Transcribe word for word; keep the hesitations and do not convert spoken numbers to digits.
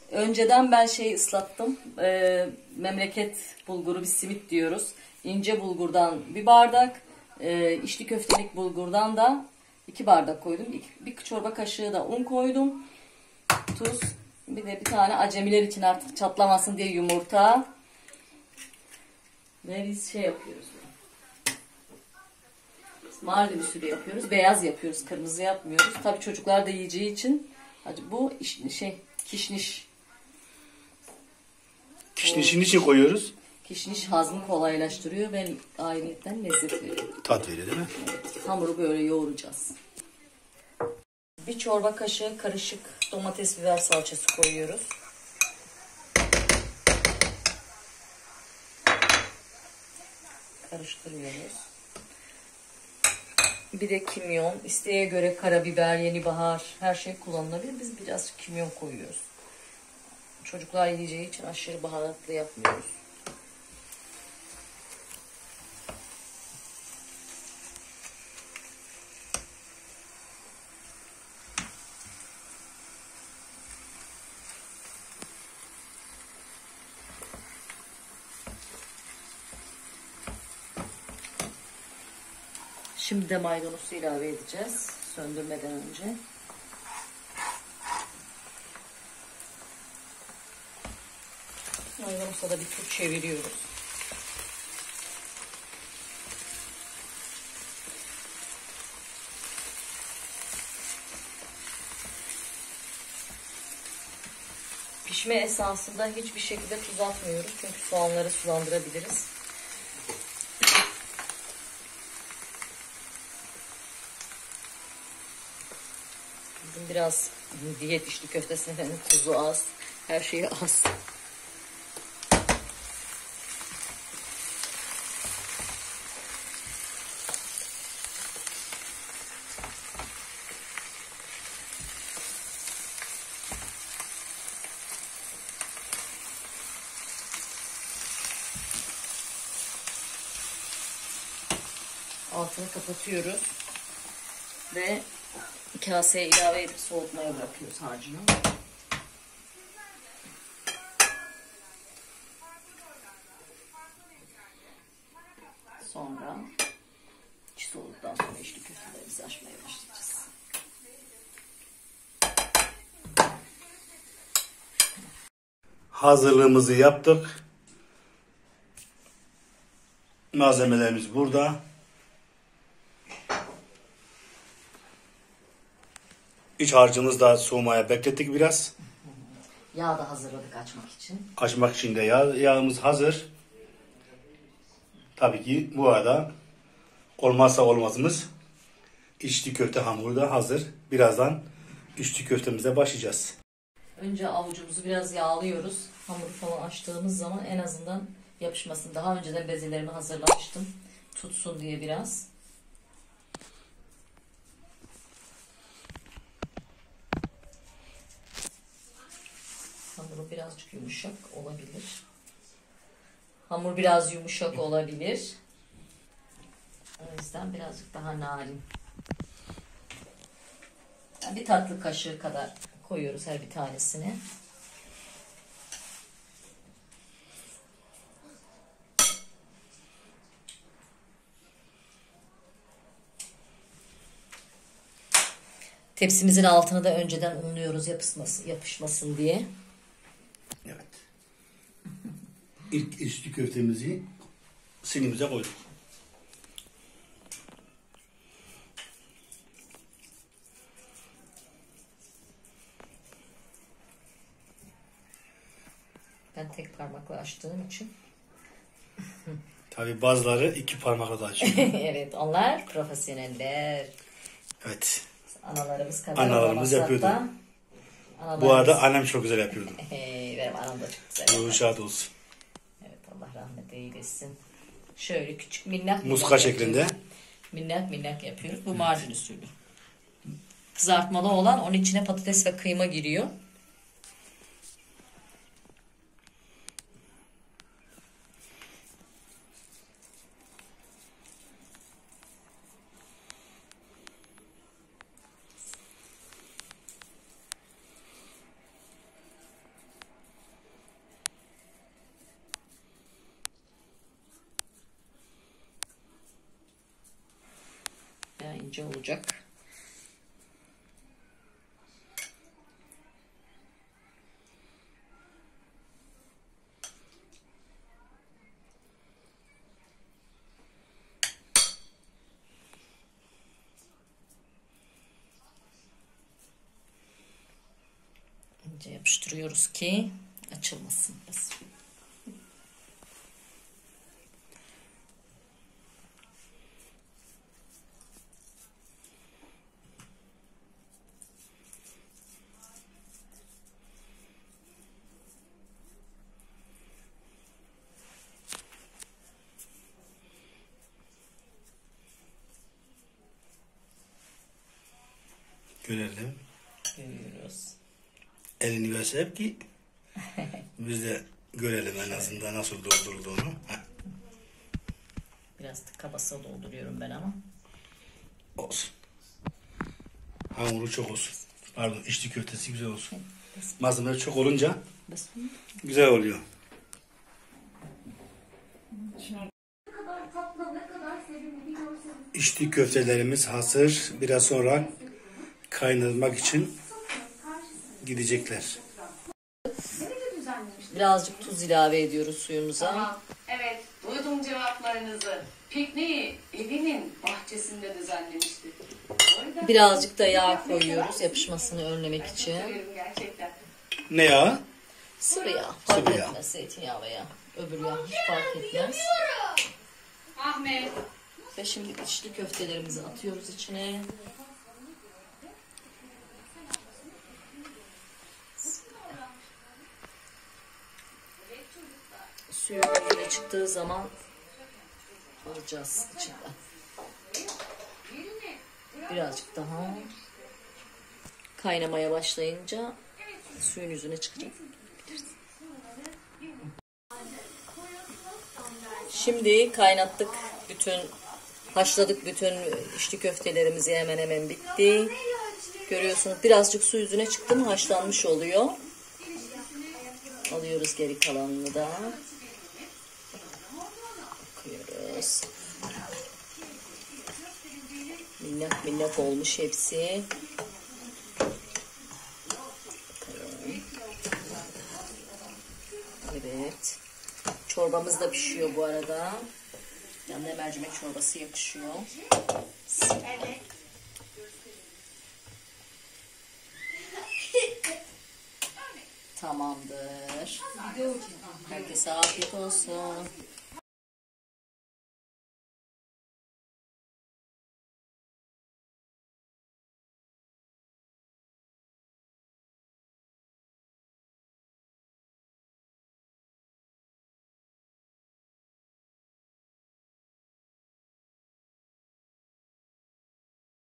Önceden ben şey ıslattım. E, memleket bulguru, bir simit diyoruz. İnce bulgurdan bir bardak. E, içli köftelik bulgurdan da iki bardak koydum. İki, bir çorba kaşığı da un koydum. Tuz. Bir de bir tane acemiler için artık çatlamasın diye yumurta. Ve biz şey yapıyoruz. Mardin usulü yapıyoruz. Beyaz yapıyoruz. Kırmızı yapmıyoruz. Tabii çocuklar da yiyeceği için bu şey kişniş. Kişnişin için koyuyoruz. Kişniş hazmı kolaylaştırıyor ve ayrıyetten lezzet veriyor. Tat veriyor değil mi? Evet. Hamuru böyle yoğuracağız. Bir çorba kaşığı karışık domates biber salçası koyuyoruz. Karıştırıyoruz. Bir de kimyon. İsteğe göre karabiber, yeni bahar her şey kullanılabilir. Biz biraz kimyon koyuyoruz. Çocuklar yiyeceği için aşırı baharatlı yapmıyoruz. Şimdi de maydanozu ilave edeceğiz. Söndürmeden önce. Maydanoza da bir tur çeviriyoruz. Pişme esnasında hiçbir şekilde tuz atmıyoruz. Çünkü soğanları sulandırabiliriz. Biraz diyet içli köftesinin tuzu az. Her şeyi az. Altını kapatıyoruz. Ve kaseye ilave edip soğutmaya bırakıyoruz harcını. Sonra içi soğuduktan sonra içli köftelerimizi açmaya başlayacağız. Hazırlığımızı yaptık. Malzemelerimiz burada. İç harcımızı da soğumaya beklettik biraz. Yağ da hazırladık açmak için. Açmak için de yağ, yağımız hazır. Tabii ki bu arada olmazsa olmazımız içli köfte hamuru da hazır. Birazdan içli köftemize başlayacağız. Önce avucumuzu biraz yağlıyoruz. Hamuru falan açtığımız zaman en azından yapışmasın. Daha önceden bezelerimi hazırlamıştım. Tutsun diye biraz. Hamuru birazcık yumuşak olabilir. Hamur biraz yumuşak olabilir. O yüzden birazcık daha narin. Yani bir tatlı kaşığı kadar koyuyoruz her bir tanesini. Tepsimizin altını da önceden unluyoruz yapışmasın, yapışmasın diye. Evet. İlk içli köftemizi sinimize koyduk. Ben tek parmakla açtığım için. Tabii bazıları iki parmakla da açıyor. Evet, onlar profesyoneller. Evet. Analarımız kadar Analarımız yapıyordu. Analarımız... Bu arada annem çok güzel yapıyordu. Benim anam da çok güzel yapıyordu. Ruhu şad olsun. Evet, Allah rahmet eylesin. Şöyle küçük minnak muska minnak şeklinde. Yapıyoruz. Minnak minnak yapıyoruz. Bu Mardin usulü. Kızartmalı olan, onun içine patates ve kıyma giriyor. ince olacak. İnce yapıştırıyoruz ki açılmasın. Görelim. Görüyoruz. Elini göster ki biz de görelim en azından nasıl doldurulduğunu. Heh. Biraz tıka basa dolduruyorum ben ama. Olsun. Hamuru çok olsun. Pardon, içli köftesi güzel olsun. Malzemeler çok olunca güzel oluyor. İçli köftelerimiz hazır. Biraz sonra kaynatmak için gidecekler. Birazcık tuz ilave ediyoruz suyumuza. Tamam. Evet, duydum cevaplarınızı. Pikniği evinin bahçesinde düzenlemişti. Orada Birazcık da yağ koyuyoruz yapışmasını önlemek için. severim gerçekten. Ne ya? Sıvı yağ. Fark Sıvı yağ. etmez. Zeytinyağı veya öbür yağ hiç fark etmez. Ahmet. Ve şimdi içli köftelerimizi atıyoruz içine. Suyun yüzüne çıktığı zaman alacağız içinden. Birazcık daha kaynamaya başlayınca suyun yüzüne çıkacak. Şimdi kaynattık bütün, haşladık bütün içli köftelerimizi, hemen hemen bitti. Görüyorsunuz birazcık su yüzüne çıktı mı haşlanmış oluyor. Alıyoruz geri kalanını da. Bakıyoruz. Minnak minnak olmuş hepsi. Bakalım. Evet. Çorbamız da pişiyor bu arada. Yanına mercimek çorbası yakışıyor. Tamamdır. Herkese afiyet olsun.